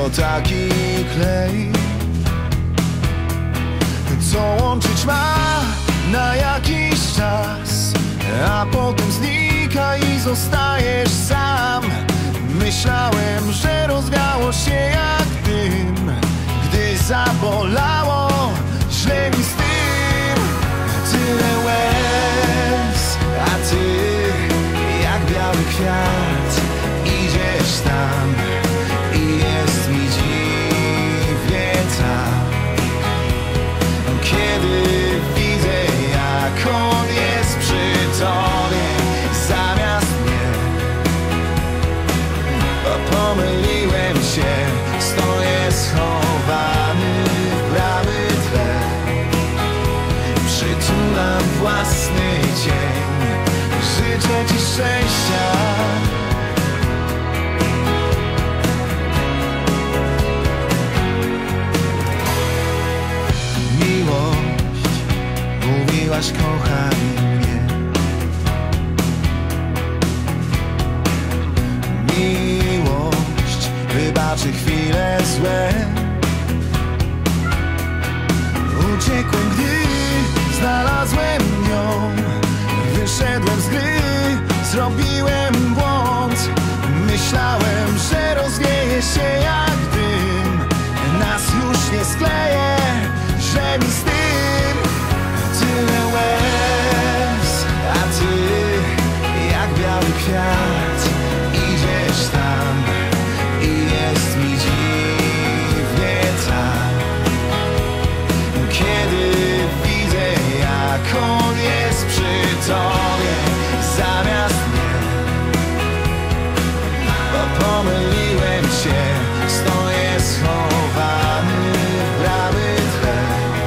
to taki klej, co łączyć ma na jakiś czas, a potem znika i zostajesz sam. Myślałem, że rozwiało się jak dym, gdy zabolało źle mi z tym. Tyle łez, a ty jak biały kwiat idziesz tam i jest mi dziwnie tam, kiedy widzę, jak on jest przy tobie zamiast mnie. Pomyliłem się, stoję schowany w bramy twe, przytulam własny cień. Życzę ci szczęścia. Miłość, mówiłaś kochaj mnie. Miłość wybaczy chwile złe. Uciekłem, gdy znalazłem ją. Wyszedłem z gry, zrobiłem błąd. Myślałem, że rozwieje się jak dym, nas już nie skleje, że mi z tym. Tyle łez, a ty jak biały kwiat idziesz tam i jest mi dziwnie tam, kiedy widzę, jak on jest przy tobie zamiast mnie. Bo pomyliłem się, stoję schowany w bramy twe,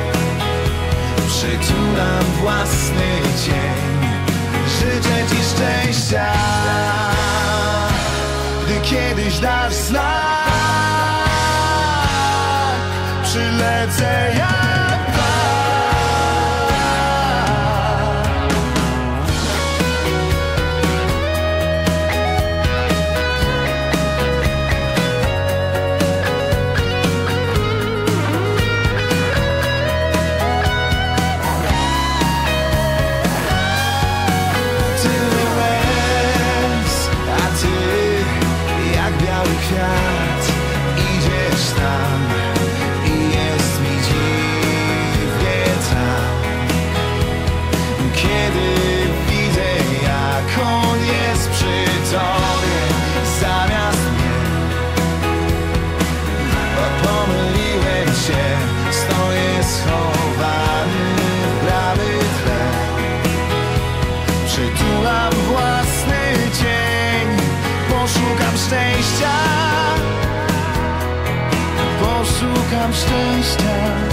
przytulam własny cień. Życzę ci szczęścia, gdy kiedyś dasz znak, przylecę jak pan. Tyle łez, a ty jak biały kwiat idziesz tam i jest mi dziwnie tam, kiedy widzę, jak on jest przy tobie zamiast mnie. Bo pomyliłem się, stoję schowany w bramy twe, przytulam własny cień. Poszukam szczęścia, poszukam szczęścia.